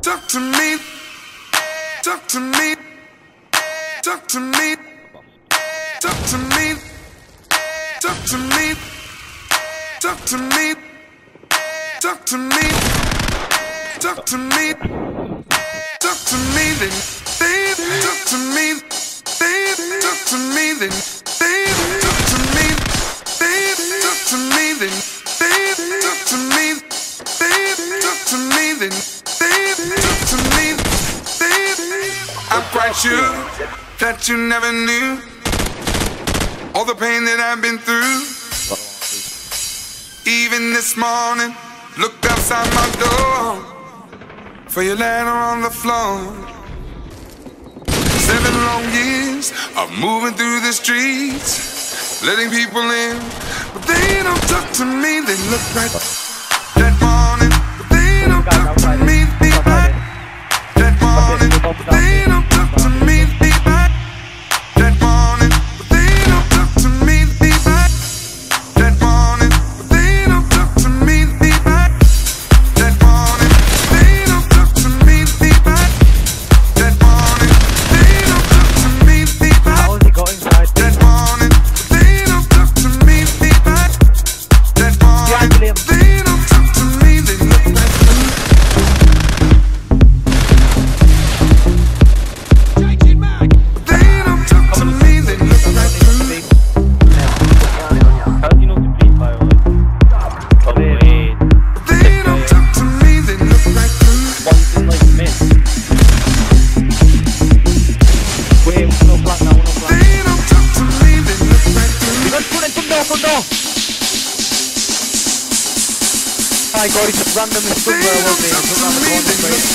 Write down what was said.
Talk to me, talk to me, talk to me, talk to me, talk to me, talk to me, talk to me, talk to me, talk to me, then baby, talk to me, baby, talk to me, then baby, talk to me, baby, talk to me, then baby, talk to me, baby, talk to me, then baby, talk to me, baby. I'm quite sure that you never knew all the pain that I've been through. Even this morning, looked outside my door for your letter on the floor. 7 long years of moving through the streets, letting people in, but they don't talk to me. They look right that morning, but they don't talk to me. Be back that morning, but they don't talk to me. Be back that morning, but they don't talk to me. Be back that morning, but they don't talk to me. Be back that morning, they don't talk to me. Be back that morning, they don't talk to me. Be back How has he got inside? that morning, they don't talk to me. Be back that morning, they don't talk to me. They look like they don't talk to me. They look like How do you know to beat by one? they don't talk to me. They look like One's in like mid. Wait, no black now, no black. they don't talk to me. They look like Let's put it from door. My God, he's just randomly stood where I was. He's around the corner.